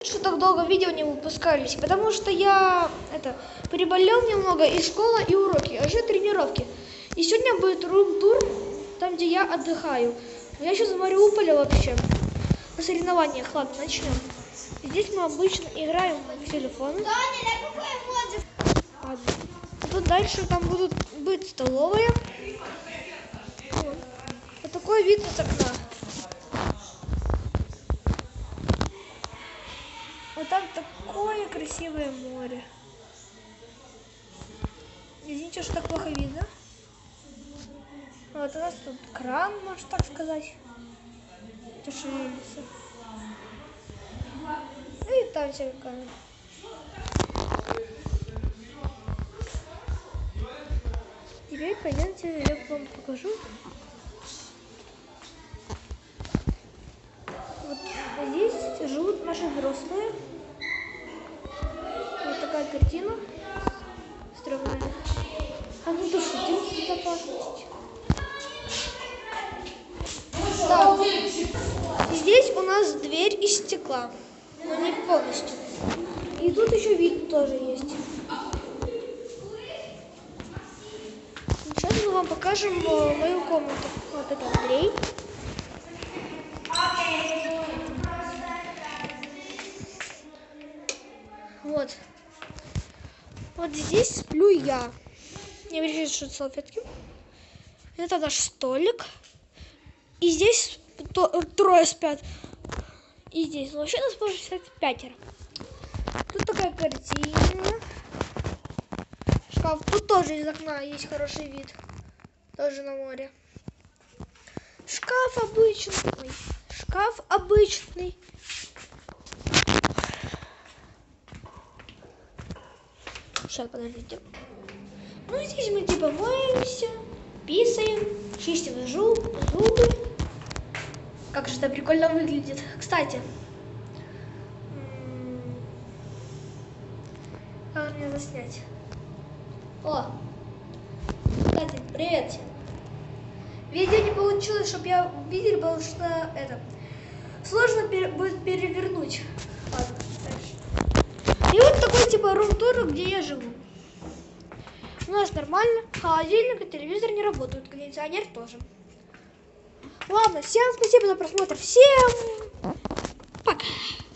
Что так долго видео не выпускались, потому что я переболел немного, и школа, и уроки, а еще тренировки. И сегодня будет рум-тур, там, где я отдыхаю. Но я сейчас в Мариуполе вообще, на соревнованиях. Ладно, начнем. Здесь мы обычно играем в телефон. Ладно. Тут дальше там будут быть столовые. Вот такой вид с окна. Вот там такое красивое море. Извините, что так плохо видно. Вот у нас тут кран, можно так сказать. Это шевелится. Ну и там все камеры. Теперь пойдемте, я вам покажу. Вот здесь живут наши взрослые. Вот такая картина стрёмная. А ну то что, безопасность. Так, здесь у нас дверь из стекла, но не полностью. И тут еще вид тоже есть. Сейчас мы вам покажем мою комнату. Вот это Андрей. Вот. Вот здесь сплю я. Не берите что салфетки. Это наш столик. И здесь трое спят. И здесь. Но вообще нас может спать 5. Тут такая картина. Шкаф. Тут тоже из окна есть хороший вид. Тоже на море. Шкаф обычный. Ой. Шкаф обычный. Сейчас, подождите. Ну, здесь мы типа моемся, писаем, чистим зубы. Как же это прикольно выглядит. Кстати, как мне заснять? О, кстати, привет всем. Видео не получилось, чтобы я видели, потому что сложно будет перевернуть. Ладно, дальше. И вот такой типа рум-тур, где я живу. У нас нормально, холодильник и телевизор не работают, кондиционер тоже. Ладно, всем спасибо за просмотр, всем пока!